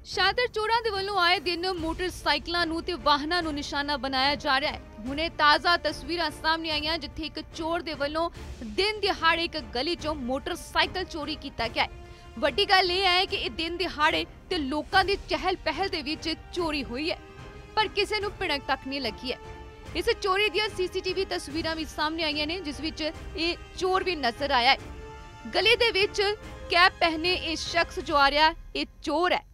ਸ਼ਾਦਰ ਚੋਰਾਂ ਦੇ ਵੱਲੋਂ ਆਏ ਦਿਨ ਮੋਟਰਸਾਈਕਲਾਂ ਨੂੰ ਤੇ ਵਾਹਨਾਂ ਨੂੰ ਨਿਸ਼ਾਨਾ ਬਣਾਇਆ ਜਾ ਰਿਹਾ ਹੈ। ਹੁਣੇ ਤਾਜ਼ਾ ਤਸਵੀਰਾਂ ਸਾਹਮਣੇ ਆਈਆਂ ਜਿੱਥੇ ਇੱਕ ਚੋਰ ਦੇ ਵੱਲੋਂ ਦਿਨ ਦਿਹਾੜੇ ਇੱਕ ਗਲੀ ਚੋਂ ਮੋਟਰਸਾਈਕਲ ਚੋਰੀ ਕੀਤਾ ਗਿਆ ਹੈ। ਵੱਡੀ ਗੱਲ ਇਹ ਹੈ ਕਿ ਇਹ ਦਿਨ ਦਿਹਾੜੇ ਤੇ ਲੋਕਾਂ ਦੀ ਚਹਿਲ ਪਹਿਲ ਦੇ ਵਿੱਚ ਚੋਰੀ ਹੋਈ ਹੈ, ਪਰ ਕਿਸੇ ਨੂੰ ਭਿਣਕ ਤੱਕ ਨਹੀਂ ਲੱਗੀ ਹੈ। ਇਸ ਚੋਰੀ ਦੀਆਂ ਸੀਸੀਟੀਵੀ ਤਸਵੀਰਾਂ ਵੀ ਸਾਹਮਣੇ ਆਈਆਂ ਨੇ ਜਿਸ ਵਿੱਚ ਇਹ ਚੋਰ ਵੀ ਨਜ਼ਰ ਆਇਆ ਹੈ। ਗਲੀ ਦੇ ਵਿੱਚ ਕੈਪ ਪਹਿਨੇ ਇਹ ਸ਼ਖਸ ਜੋ ਆ ਰਿਹਾ ਇਹ ਚੋਰ ਹੈ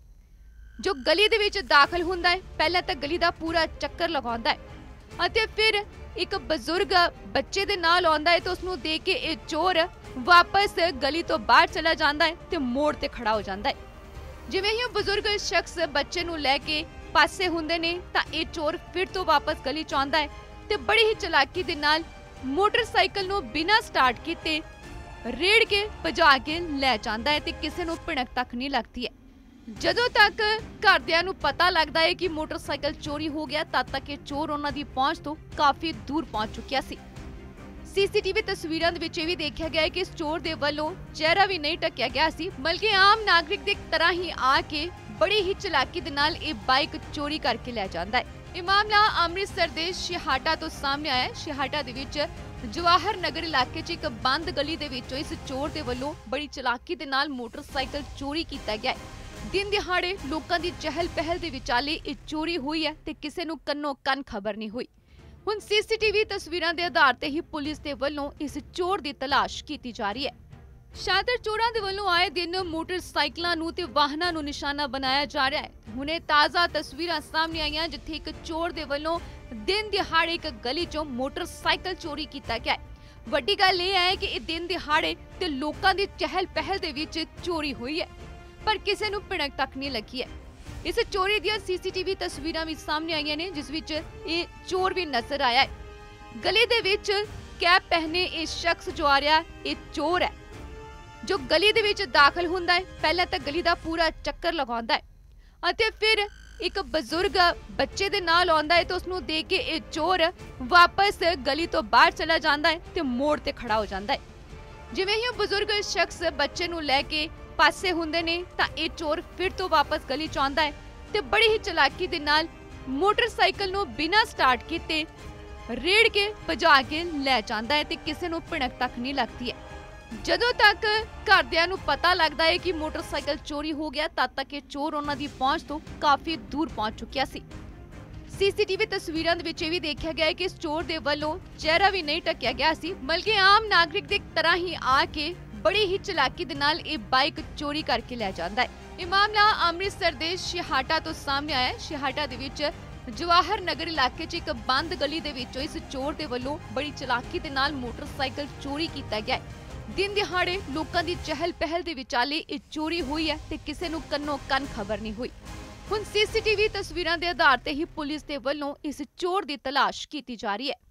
ਜੋ ਗਲੀ ਦੇ ਵਿੱਚ ਦਾਖਲ ਹੁੰਦਾ ਹੈ। ਪਹਿਲਾਂ ਤਾਂ ਗਲੀ ਦਾ ਪੂਰਾ ਚੱਕਰ ਲਗਾਉਂਦਾ ਹੈ ਅਤੇ ਫਿਰ ਇੱਕ ਬਜ਼ੁਰਗ ਬੱਚੇ ਦੇ ਨਾਲ ਆਉਂਦਾ ਹੈ ਤੇ ਉਸ ਨੂੰ ਦੇਖ ਕੇ ਇਹ ਚੋਰ ਵਾਪਸ ਗਲੀ ਤੋਂ ਬਾਹਰ ਚਲਾ ਜਾਂਦਾ ਹੈ ਤੇ ਮੋੜ ਤੇ ਖੜਾ ਹੋ ਜਾਂਦਾ ਹੈ। ਜਿਵੇਂ ਹੀ ਉਹ ਬਜ਼ੁਰਗ ਸ਼ਖਸ ਬੱਚੇ ਨੂੰ ਲੈ ਕੇ ਪਾਸੇ ਹੁੰਦੇ ਨੇ ਤਾਂ ਇਹ ਚੋਰ ਫਿਰ ਤੋਂ ਵਾਪਸ ਗਲੀ ਚ ਆਉਂਦਾ ਹੈ ਤੇ ਬੜੀ ਹੀ ਚਾਲਾਕੀ ਦੇ ਨਾਲ ਮੋਟਰਸਾਈਕਲ ਨੂੰ ਬਿਨਾਂ ਸਟਾਰਟ ਕੀਤੇ ਰੇੜ ਕੇ ਭਜਾ ਕੇ ਲੈ ਜਾਂਦਾ ਹੈ ਤੇ ਕਿਸੇ ਨੂੰ ਭਿਣਕ ਤੱਕ ਨਹੀਂ ਲੱਗਦੀ ਹੈ। ਜਦੋਂ ਤੱਕ ਘਰਦਿਆਂ ਨੂੰ ਪਤਾ ਲੱਗਦਾ ਹੈ ਕਿ ਮੋਟਰਸਾਈਕਲ ਚੋਰੀ ਹੋ ਗਿਆ ਤਦ ਤੱਕ ਇਹ ਚੋਰ ਉਹਨਾਂ ਦੀ ਪਹੁੰਚ ਤੋਂ ਕਾਫੀ ਦੂਰ ਪਹੁੰਚ ਚੁੱਕਿਆ ਸੀ। ਸੀਸੀਟੀਵੀ ਤਸਵੀਰਾਂ ਦੇ ਵਿੱਚ ਇਹ ਵੀ ਦੇਖਿਆ ਗਿਆ ਹੈ ਕਿ ਇਸ ਚੋਰ ਦੇ ਵੱਲੋਂ ਚਿਹਰਾ ਵੀ ਨਹੀਂ ਢੱਕਿਆ ਗਿਆ ਸੀ, ਬਲਕਿ ਆਮ ਨਾਗਰਿਕ ਦੀ ਤਰ੍ਹਾਂ ਹੀ ਆ ਕੇ ਬੜੀ ਹੀ ਚਾਲਾਕੀ ਦੇ ਨਾਲ ਇਹ ਬਾਈਕ ਚੋਰੀ ਕਰਕੇ ਲੈ ਜਾਂਦਾ ਹੈ। ਇਹ ਮਾਮਲਾ ਅੰਮ੍ਰਿਤਸਰ ਦੇ ਸ਼ਿਹਾਟਾ ਤੋਂ ਸਾਹਮਣੇ ਆਇਆ ਹੈ। ਸ਼ਿਹਾਟਾ ਦੇ ਵਿੱਚ ਜਵਾਹਰ ਨਗਰ ਇਲਾਕੇ 'ਚ ਇੱਕ ਬੰਦ ਗਲੀ ਦੇ ਵਿੱਚੋਂ ਇਸ ਚੋਰ ਦੇ ਵੱਲੋਂ ਬੜੀ ਚਾਲਾਕੀ ਦੇ ਨਾਲ ਮੋਟਰਸਾਈਕਲ ਚੋਰੀ ਕੀਤਾ ਗਿਆ ਹੈ। ਦਿਨ ਦਿਹਾੜੇ ਲੋਕਾਂ ਦੀ ਚਹਿਲ ਪਹਿਲ ਦੇ ਵਿਚਾਲੇ ਇਹ ਚੋਰੀ ਹੋਈ ਹੈ ਤੇ ਕਿਸੇ ਨੂੰ ਕੰਨੋਂ ਕੰਨ ਖਬਰ ਨਹੀਂ ਹੋਈ। ਹੁਣ ਸੀਸੀਟੀਵੀ ਤਸਵੀਰਾਂ ਦੇ ਆਧਾਰ ਤੇ ਹੀ ਪੁਲਿਸ ਦੇ ਵੱਲੋਂ ਇਸ ਚੋਰ ਦੀ ਤਲਾਸ਼ ਕੀਤੀ ਜਾ ਰਹੀ ਹੈ। ਸ਼ਾਦਰ ਚੋਰਾਂ ਦੇ ਵੱਲੋਂ ਆਏ ਦਿਨ ਮੋਟਰਸਾਈਕਲਾਂ ਨੂੰ ਤੇ ਵਾਹਨਾਂ ਨੂੰ ਨਿਸ਼ਾਨਾ ਬਣਾਇਆ ਜਾ ਰਿਹਾ ਹੈ। ਹੁਣੇ ਤਾਜ਼ਾ ਤਸਵੀਰਾਂ ਸਾਹਮਣੇ ਆਈਆਂ ਜਿੱਥੇ ਇੱਕ ਚੋਰ ਦੇ ਵੱਲੋਂ ਦਿਨ ਦਿਹਾੜੇ ਇੱਕ ਗਲੀ ਚੋਂ ਮੋਟਰਸਾਈਕਲ ਚੋਰੀ ਕੀਤਾ ਗਿਆ ਹੈ। ਵੱਡੀ ਗੱਲ ਇਹ ਹੈ ਕਿ ਇਹ ਦਿਨ ਦਿਹਾੜੇ ਤੇ ਲੋਕਾਂ ਦੀ ਚਹਿਲ ਪਹਿਲ ਦੇ ਵਿੱਚ ਚੋਰੀ ਹੋਈ ਹੈ, ਪਰ ਕਿਸੇ ਨੂੰ ਭਿਣਕ ਤੱਕ ਨਹੀਂ ਲੱਗੀ ਹੈ। ਇਸ ਚੋਰੀ ਦੀਆਂ ਸੀਸੀਟੀਵੀ ਤਸਵੀਰਾਂ ਵੀ ਸਾਹਮਣੇ ਆਈਆਂ ਨੇ ਜਿਸ ਵਿੱਚ ਇਹ ਚੋਰ ਵੀ ਨਜ਼ਰ ਆਇਆ ਹੈ। ਗਲੀ ਦੇ ਵਿੱਚ ਕੈਪ ਪਹਿਨੇ ਇਹ ਸ਼ਖਸ ਜੋ ਆ ਰਿਹਾ ਇਹ ਚੋਰ ਹੈ ਜੋ ਗਲੀ ਦੇ ਵਿੱਚ ਦਾਖਲ ਹੁੰਦਾ ਹੈ। ਪਹਿਲਾਂ ਤਾਂ ਗਲੀ ਦਾ ਪੂਰਾ ਚੱਕਰ ਲਗਾਉਂਦਾ ਹੈ ਅਤੇ ਫਿਰ ਇੱਕ ਬਜ਼ੁਰਗ ਬੱਚੇ ਦੇ ਨਾਲ ਆਉਂਦਾ ਹੈ ਤੇ ਉਸ ਨੂੰ ਦੇਖ ਕੇ ਇਹ ਚੋਰ ਵਾਪਸ ਗਲੀ ਤੋਂ ਬਾਹਰ ਚਲਾ ਜਾਂਦਾ ਹੈ ਤੇ ਮੋੜ ਤੇ ਖੜਾ ਹੋ ਜਾਂਦਾ ਹੈ। ਜਿਵੇਂ ਹੀ ਉਹ ਬਜ਼ੁਰਗ ਸ਼ਖਸ ਬੱਚੇ ਨੂੰ ਲੈ ਕੇ ਪਾਸੇ ਹੁੰਦੇ ਨੇ ਤਾਂ ਇਹ ਚੋਰ ਫਿਰ ਤੋਂ ਵਾਪਸ ਗਲੀ ਚ ਆਉਂਦਾ ਹੈ ਤੇ ਬੜੀ ਹੀ ਚਾਲਾਕੀ ਦੇ ਨਾਲ ਮੋਟਰਸਾਈਕਲ ਨੂੰ ਬਿਨਾਂ ਸਟਾਰਟ ਕੀਤੇ ਰੇੜ ਕੇ ਭਜਾ ਕੇ ਲੈ ਜਾਂਦਾ ਹੈ ਤੇ ਕਿਸੇ ਨੂੰ ਭਿਣਕ ਤੱਕ ਨਹੀਂ ਲੱਗਦੀ ਹੈ। ਜਦੋਂ ਤੱਕ ਘਰਦਿਆਂ ਨੂੰ ਪਤਾ ਲੱਗਦਾ ਹੈ ਕਿ ਮੋਟਰਸਾਈਕਲ ਚੋਰੀ ਹੋ ਗਿਆ ਤਦ ਤੱਕ ਇਹ ਚੋਰ ਉਹਨਾਂ ਦੀ ਪਹੁੰਚ ਤੋਂ ਕਾਫੀ ਦੂਰ ਪਹੁੰਚ ਚੁੱਕਿਆ ਸੀ। ਸੀਸੀਟੀਵੀ ਤਸਵੀਰਾਂ ਦੇ ਵਿੱਚ ਇਹ ਵੀ ਦੇਖਿਆ ਗਿਆ ਹੈ ਕਿ ਇਸ ਚੋਰ ਦੇ ਵੱਲੋਂ ਚਿਹਰਾ ਵੀ ਨਹੀਂ ਢੱਕਿਆ ਗਿਆ ਸੀ, ਬਲਕਿ ਆਮ ਨਾਗਰਿਕ ਦੀ ਤਰ੍ਹਾਂ ਹੀ ਆ ਕੇ ਬੜੀ ਹੀ ਚਾਲਾਕੀ ਦੇ ਨਾਲ ਇਹ ਬਾਈਕ ਚੋਰੀ ਕਰਕੇ ਲੈ ਜਾਂਦਾ ਹੈ। ਇਹ ਮਾਮਲਾ ਅੰਮ੍ਰਿਤਸਰ ਦੇ ਸ਼ਿਹਾਟਾ ਤੋਂ ਸਾਹਮਣੇ ਆਇਆ ਹੈ। ਸ਼ਿਹਾਟਾ ਦੇ ਵਿੱਚ ਜਵਾਹਰ ਨਗਰ ਇਲਾਕੇ 'ਚ ਇੱਕ ਬੰਦ ਗਲੀ ਦੇ ਵਿੱਚੋਂ ਇਸ ਚੋਰ ਦੇ ਵੱਲੋਂ ਬੜੀ ਚਾਲਾਕੀ ਦੇ ਨਾਲ ਮੋਟਰਸਾਈਕਲ ਚੋਰੀ ਕੀਤਾ ਗਿਆ ਹੈ। ਦਿਨ ਦਿਹਾੜੇ ਲੋਕਾਂ ਦੀ ਚਹਿਲ ਪਹਿਲ ਦੇ ਵਿਚਾਲੇ ਇਹ ਚੋਰੀ ਹੋਈ ਹੈ ਤੇ ਕਿਸੇ ਨੂੰ ਕੰਨੋਂ ਕੰਨ ਖਬਰ ਨਹੀਂ ਹੋਈ। ਹੁਣ ਸੀਸੀਟੀਵੀ ਤਸਵੀਰਾਂ ਦੇ ਆਧਾਰ ਤੇ ਹੀ ਪੁਲਿਸ ਦੇ ਵੱਲੋਂ ਇਸ ਚੋਰ ਦੀ ਤਲਾਸ਼ ਕੀਤੀ ਜਾ ਰਹੀ ਹੈ।